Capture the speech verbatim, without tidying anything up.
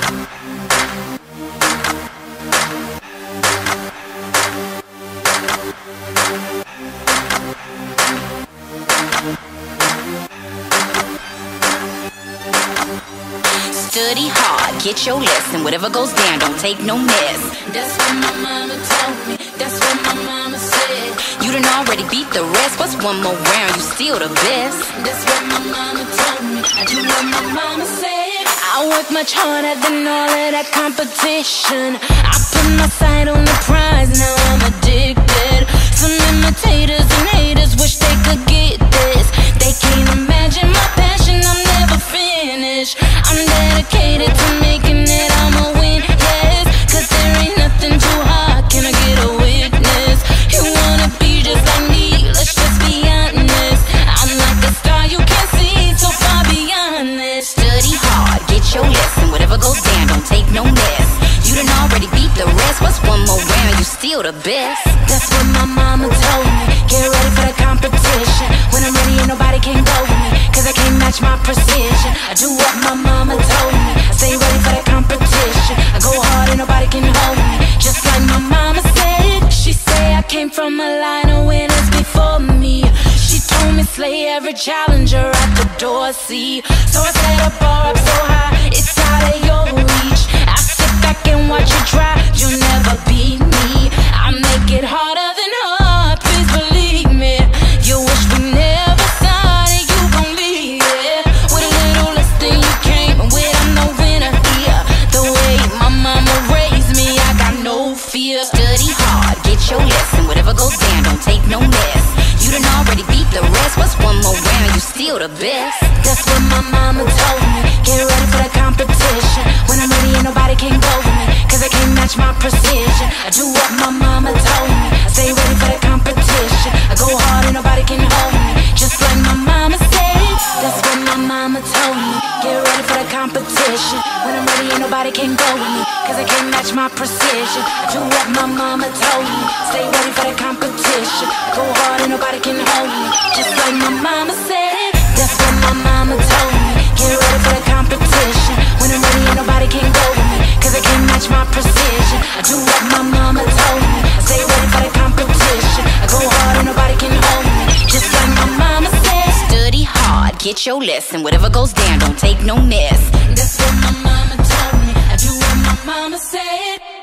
Study hard, get your lesson. Whatever goes down, don't take no mess. That's what my mama told me. That's what my mama said. You done already beat the rest. What's one more round? You still the best. That's what my mama told me. I do what my mama said. I work much harder than all of that competition. I put my sight on the prize, now I'm addicted. Some imitators and haters wish they could get this. They can't imagine my passion, I'm never finished. I'm dedicated to making it, I'ma win, yes. Cause there ain't nothing too hard, can I get a witness? You wanna be just like me, let's just be honest. I'm like a star you can't see, so far beyond this. Study hard, get your lesson, whatever goes down, don't take no mess. You done already beat the rest, what's one more round, you still the best. That's what my mama told me. Get ready for the competition. When I'm ready ain't nobody can go with me, cause I can't match my precision. I do what my mama told me. I stay ready for the competition. I go hard and nobody can hold me, just like my mama said. She say I came from a line of winners before me. She told me slay every challenger at the door, see. So I set a bar up so high, it's out of your reach. I sit back and watch you try, you'll never beat me. I make it harder than hard, please believe me. You wish we never started, you gon' leave it with a little less than you came with. I'm no winner here. The way my mama raised me, I got no fear. Study hard, get your lesson, whatever goes down, don't take no mess. You done already beat the rest, what's one more round, you still the best. That's what my mama told me. Get ready for the competition. When I'm ready ain't nobody can go with me, cause I can't match my precision. I do what my mama told me. I stay ready for the competition. I go hard and nobody can hold me, just like my mama said. That's what my mama told me. Get ready for the competition. When I'm ready ain't nobody can go with me, cause I can't match my precision. I do what my mama told me. Stay ready for the competition. I go hard and nobody can hold me, just like my mama said. That's what my mama told me. Get ready for the competition. When I'm ready ain't nobody can go with me, cause I can't match my precision. I do what my mama told me. I stay ready for the competition. I go hard and nobody can hold me, just like my mama said. Study hard, get your lesson, whatever goes down, don't take no mess. That's what my mama told me. I do what my mama said.